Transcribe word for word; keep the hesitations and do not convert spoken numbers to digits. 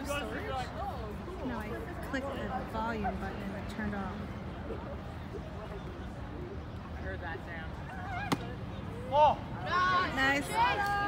storage? No, I clicked the volume button and it turned off. I heard that sound. Oh! Nice.